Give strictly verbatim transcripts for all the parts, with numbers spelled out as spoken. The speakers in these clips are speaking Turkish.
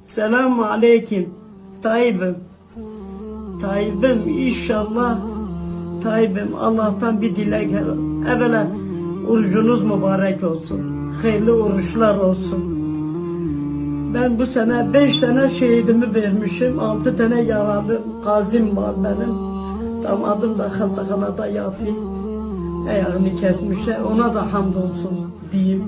Selamun aleyküm. Tayyip'im. Tayyip'im inşallah. Tayyip'im Allah'tan bir dilek. Evvela orucunuz mübarek olsun. Hayırlı oruçlar olsun. Ben bu sene beş tane şehidimi vermişim. Altı tane yaralı gazim var benim. Damadım da hastahanada yatıyor. Ayağını kesmişler. Ona da hamdolsun diyeyim.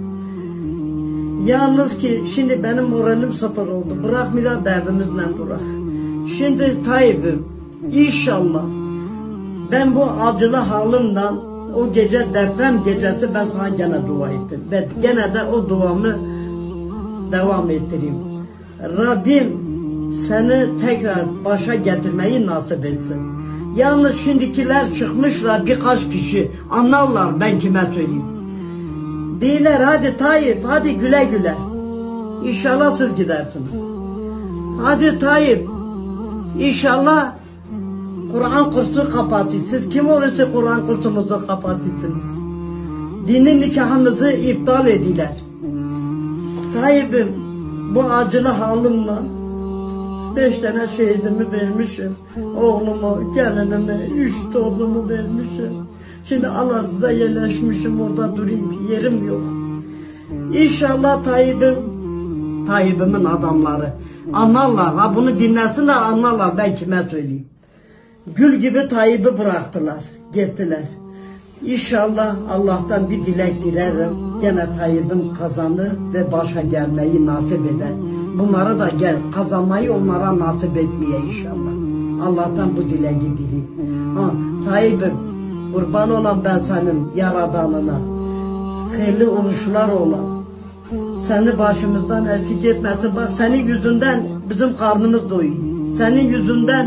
Yalnız ki şimdi benim moralim sıfır oldu. Bırakmıyor derdimizle durak. Şimdi Tayyip'im inşallah ben bu acılı halimle o gece deprem gecesi ben sana gene dua ettim. Ve gene de o duamı devam ettireyim. Rabbim seni tekrar başa getirmeyi nasip etsin. Yalnız şimdikiler çıkmışlar birkaç kişi anlarlar ben kime söyleyeyim. Değiller hadi Tayyip hadi güle güle. İnşallah siz gidersiniz. Hadi Tayyip İnşallah Kur'an kursu kapatın. Siz kim olursa Kur'an kursumuzu kapatırsınız. Dinin nikahımızı iptal ediler. Tayyip'im bu acılı halimle beş tane şehidimi vermişim. Oğlumu, gelinimi, üç torunu vermişim. Şimdi Allah size yerleşmişim orada durayım. Yerim yok. İnşallah Tayyip'im, Tayyip'imin adamları anlarlar. Ha bunu dinlesinler anlarlar. Ben kime söyleyeyim. Gül gibi Tayyip'i bıraktılar. Gittiler. İnşallah Allah'tan bir dilek dilerim. Gene Tayyip'im kazanır ve başa gelmeyi nasip eder. Bunlara da gel kazanmayı onlara nasip etmeye inşallah. Allah'tan bu dileği dileyim. Ha, Tayyip'im kurban olan ben senin yaradanına. Hayırlı oruçlar olan. Seni başımızdan eksik etmesin. Bak senin yüzünden bizim karnımız doyuyor. Senin yüzünden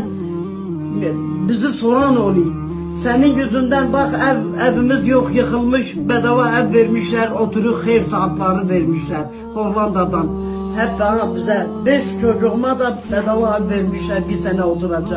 bizi soran oluyor. Senin yüzünden bak ev evimiz yok yıkılmış. Bedava ev vermişler. Oturup hayır saatleri vermişler. Hollanda'dan. Hep bana bize beş çocuğuma da bedava ev vermişler. Bir sene oturacak.